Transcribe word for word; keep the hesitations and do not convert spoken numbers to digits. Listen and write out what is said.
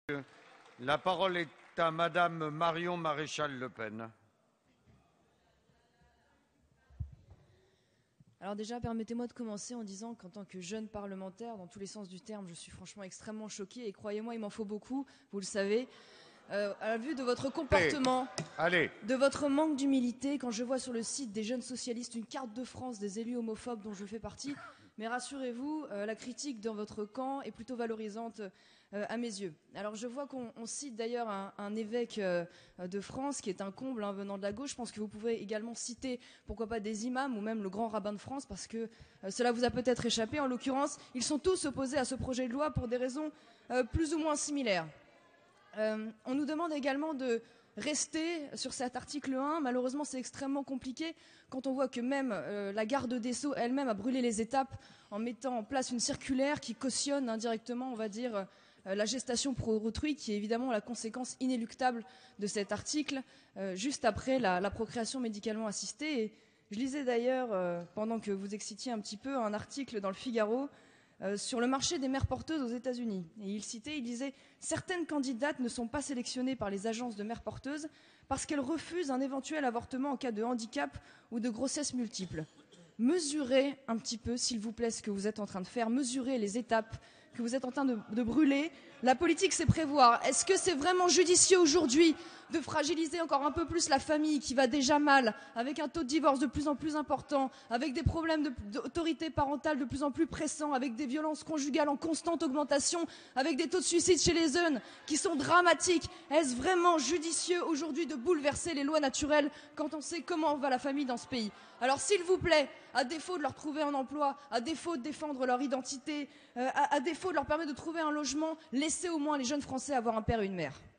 La parole est à Madame Marion Maréchal Le Pen. Alors déjà, permettez-moi de commencer en disant qu'en tant que jeune parlementaire, dans tous les sens du terme, je suis franchement extrêmement choquée et croyez-moi, il m'en faut beaucoup, vous le savez. Euh, à la vue de votre comportement, Allez. de votre manque d'humilité, quand je vois sur le site des jeunes socialistes une carte de France des élus homophobes dont je fais partie, mais rassurez-vous, euh, la critique dans votre camp est plutôt valorisante euh, à mes yeux. Alors je vois qu'on cite d'ailleurs un, un évêque euh, de France qui est un comble hein, venant de la gauche. Je pense que vous pouvez également citer, pourquoi pas, des imams ou même le grand rabbin de France parce que euh, cela vous a peut-être échappé. En l'occurrence, ils sont tous opposés à ce projet de loi pour des raisons euh, plus ou moins similaires. Euh, on nous demande également de rester sur cet article un. Malheureusement, c'est extrêmement compliqué quand on voit que même euh, la garde des Sceaux elle-même a brûlé les étapes en mettant en place une circulaire qui cautionne indirectement, on va dire, euh, la gestation pour autrui, qui est évidemment la conséquence inéluctable de cet article, euh, juste après la, la procréation médicalement assistée. Et je lisais d'ailleurs, euh, pendant que vous excitiez un petit peu, un article dans le Figaro Euh, sur le marché des mères porteuses aux États-Unis. Et il citait, il disait « Certaines candidates ne sont pas sélectionnées par les agences de mères porteuses parce qu'elles refusent un éventuel avortement en cas de handicap ou de grossesse multiple. Mesurez un petit peu, s'il vous plaît, ce que vous êtes en train de faire. Mesurez les étapes que vous êtes en train de, de brûler. La politique, c'est prévoir. Est-ce que c'est vraiment judicieux aujourd'hui de fragiliser encore un peu plus la famille qui va déjà mal, avec un taux de divorce de plus en plus important, avec des problèmes d'autorité parentale de plus en plus pressants, avec des violences conjugales en constante augmentation, avec des taux de suicide chez les jeunes qui sont dramatiques? Est-ce vraiment judicieux aujourd'hui de bouleverser les lois naturelles quand on sait comment va la famille dans ce pays? Alors s'il vous plaît, à défaut de leur trouver un emploi, à défaut de défendre leur identité, euh, à, à défaut de leur permettre de trouver un logement, laissez au moins les jeunes Français avoir un père et une mère.